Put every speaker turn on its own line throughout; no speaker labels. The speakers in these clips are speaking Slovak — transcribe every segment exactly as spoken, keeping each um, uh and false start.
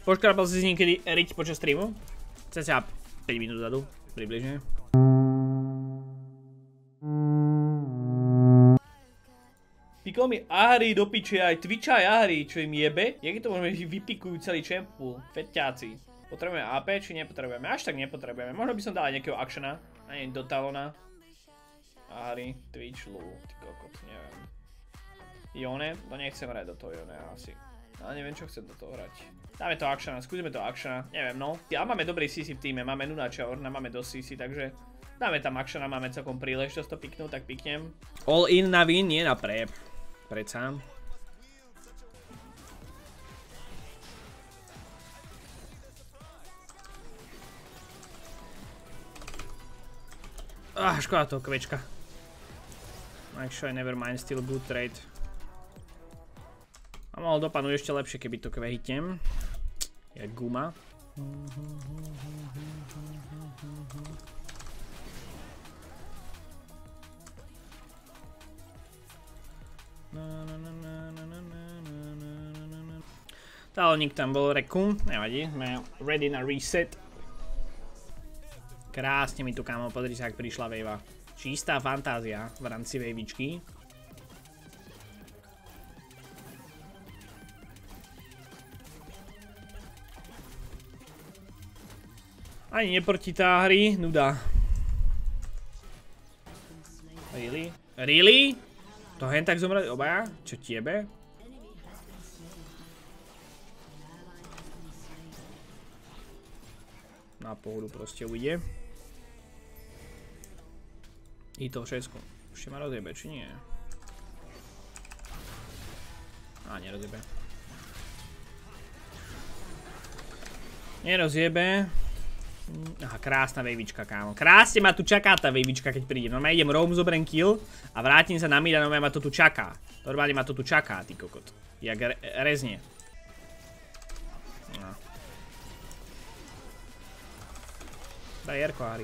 Poškrapal si si niekedy riť počas streamu? Cca päť minút zadu, približne. Pikol mi Ahri do piče, aj Twitch aj Ahri, čo im jebe? Jak je to možné, že vypikujú celý champu? Feťáci. Potrebujeme á pé, či nepotrebujeme? Až tak nepotrebujeme. Možno by som dal aj nejakého actiona. Ani do talona. Ahri, Twitch, Lu, ty kokot, neviem. Ione? No nechcem hrať do toho Ione asi. Ale neviem, čo chcem do toho hrať. Dáme to actiona, skúsime to actiona, neviem no. A máme dobrý cé cé v týme, máme Nunača, Orna, máme dosť cé cé, takže dáme tam actiona, máme celkom príležitosť to piknúť, tak piknem. All in na win, nie na prep. Predsa. Ah, škoda toho kvečka. Actually, never mind, still good trade. A mohol dopadnúť ešte lepšie, keby to kve hitnem. Jak guma. Taloník tam bol reku, nevadí, sme ready na reset. Krásne mi tu, kámo, podri sa, ak prišla wavea. Čistá fantázia v rámci wavičky. Ani neprotitá hry, nuda. Really? Really? To hen tak zomreli obaja? Čo tiebe? Na pohodu proste ujde. I to všetko. Ešte ma rozjebe, či nie? Á, nerozjebe. Nerozjebe. Aha, krásna wavička, kámo. Krásne ma tu čaká tá wavička, keď prídem. Normálne idem roam, zoberiem kill a vrátim sa na mid a normálne ma to tu čaká. Normálne ma to tu čaká, ty kokot. Jak re reznie. No. Daj Jerko, Ahri.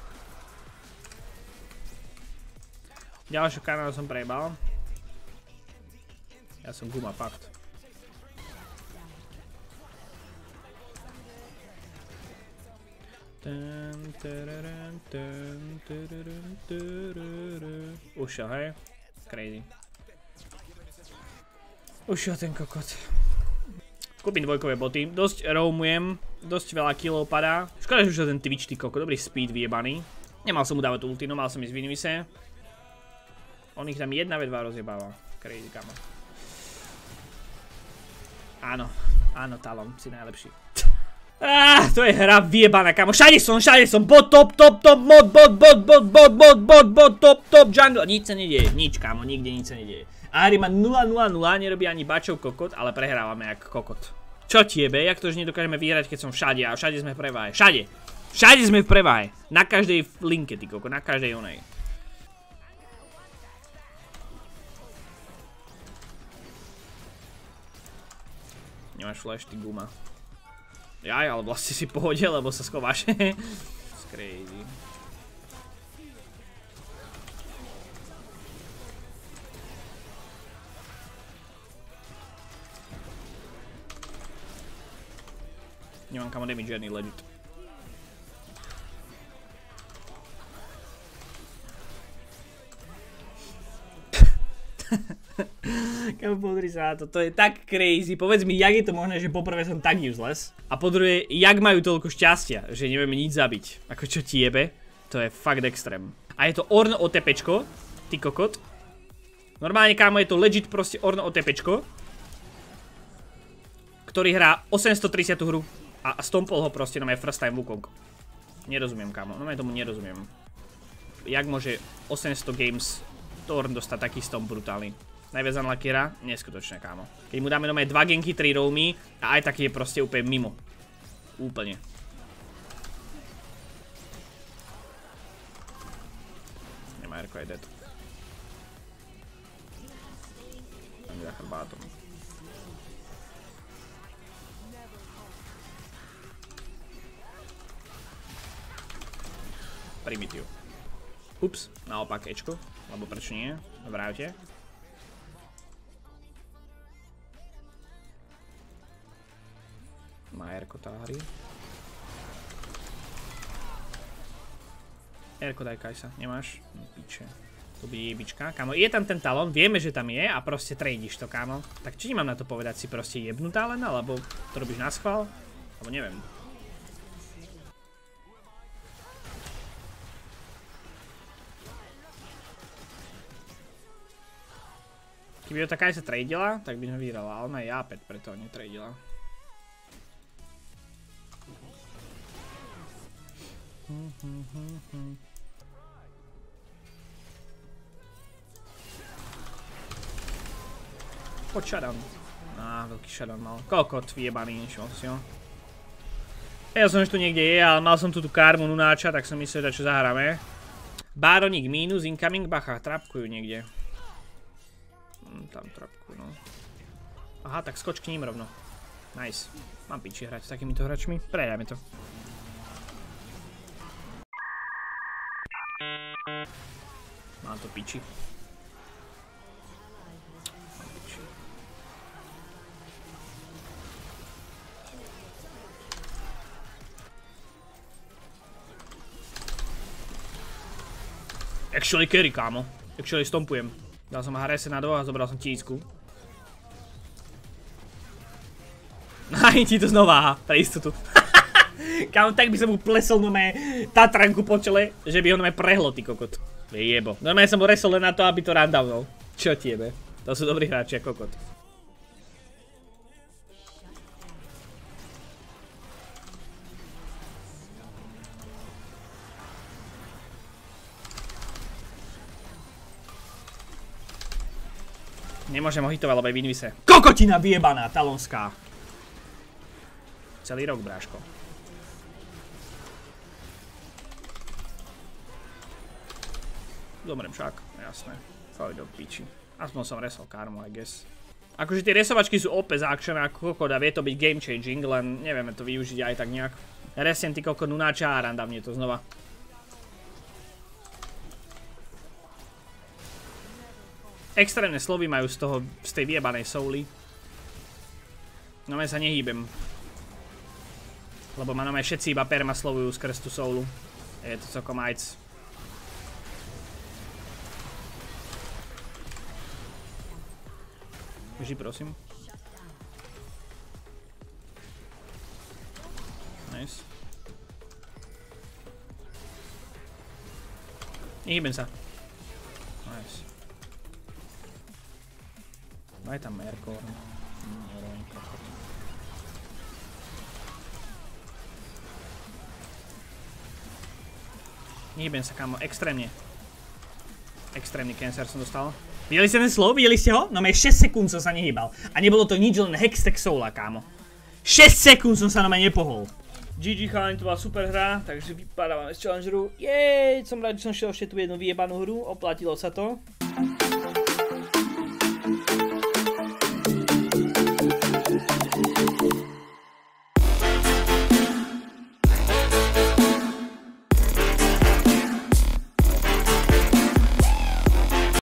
Ďalšiu kanálu som prejebal. Ja som guma, fakt. Ušiel, hej? Crazy. Ušiel ten kokot. Kúpim dvojkové boty. Dosť roamujem. Dosť veľa killov padá. Škoda, že ušiel ten Twitch, ty kokot. Dobrý speed vyjebaný. Nemal som mu dávať ulti, no mal som ísť v Inivise. On ich tam jedna ve dva rozjebáva. Crazy, kamo. Áno. Áno, Talon. Si najlepší. Ah, to je hra vyjebaná, kamo. Všade som, všade som. Bot, top, top, top, mod, bot, bot, bot, bot, bot, bot, bot, top, top, jungle. Nič sa nedieje. Nič, kamo. Nikde nič sa nedieje. Ahri má nula nula nula, nerobí ani bačov kokot, ale prehrávame jak kokot. Čo tiebe? Jak to, že nedokážeme vyhrať, keď som všade a všade sme v preváhe. Všade. Všade sme v preváhe. Na každej linke, ty kokot. Na každej onej. Nemáš flash, ty guma. Jaj, ale vlastne si pohode, lebo sa schováš. It's crazy. Nemám kamo damage žiadny legit. Kamo, pozri sa na to, to je tak crazy. Povedz mi, jak je to možné, že poprvé som tak useless a po druhé, jak majú toľko šťastia, že nevieme nič zabiť. Ako čo ti jebe, to je fakt extrém. A je to Ornn OTPčko, ty kokot. Normálne, kámo, je to legit proste Ornn OTPčko, ktorý hrá osemstotridsiatu hru a stompol ho proste na maj first time Wukong. Nerozumiem, kámo, no tomu nerozumiem. Jak môže osemsto games Ornn dostať taký stomp brutálny. Najviac unlucky hra? Neskutočné, kámo. Keď mu dáme nomé dva genky, tri roamy a aj taký je proste úplne mimo. Úplne. Nemá Erko aj dead. Tam je za chrbátom. Primitív. Ups, naopak Ečko. Lebo prečo nie? Vráťte. Má Erko tá hry. Erko daj Kajsa, nemáš? Piče. To bude jebička, kámo. Je tam ten talón, vieme, že tam je a proste trejdíš to, kámo. Tak či nemám na to povedať si proste jebnutá len, alebo to robíš na schvál? Alebo neviem. Keby ho taká aj sa trejdila, tak by sme vyhrala, ale ona je á päť, preto ho netrejdila. Hm, hm, hm, hm. Poď shutdown. Á, veľký shutdown mal. Kokot vyjebaný, niečo si ho. Ja som už tu niekde je, ale mal som tu tú karmu Nunáča, tak som myslel, že čo zahráme. Baroník mínus, incoming, bacha, trapkujú niekde. Hm, tam trapkujú, no. Aha, tak skoč k ním rovno. Nice. Mám piči hrať s takýmito hračmi. Prejdajme to. Mám to piči. Actually carry, kámo. Actually stompujem. Dal som Harese na dvoch a zobral som tísku. Aj ti to znova, pre istotu. Kámo, tak by som mu plesol no mé Tatranku po čele, že by ho no mé prehlo, ty kokot. Jebo. No mé som mu resol len na to, aby to rundownol. Čo tiebe? To sú dobrí hráči a kokot. Nemôžem ho hitovať, lebo je v invise. Kokotina vyjebaná, talonská. Celý rok, bráško. Zomrem však, jasné. Fakt do piči. Aspoň som resol karmu, I guess. Akože tie resovačky sú ó pé za action a kokot a vie to byť game changing, len nevieme to využiť aj tak nejak. Resiem ty kokot Nunáča a randám mne to znova. Extrémne slovy majú z toho, z tej vyjebanej souly. No ja sa nehýbem. Lebo ma no všetci iba perma slovujú skrz tú soulu. Je to celkom ajc. Ži, prosím. Nice. Nehýbem sa. Nice. Daj tam Merko. Nehýbem sa, kámo, extrémne. Extrémny cancer som dostal. Videli ste ten slow? Videli ste ho? No mé šesť sekúnd som sa nehýbal. A nebolo to nič, len hextech soula, kámo. šesť sekúnd som sa na mňa nepohol. gé gé chalani, to bola super hra, takže vypadávame z challengeru. Jej, som rád, že som šiel ešte tú jednu vyjebanú hru, oplatilo sa to.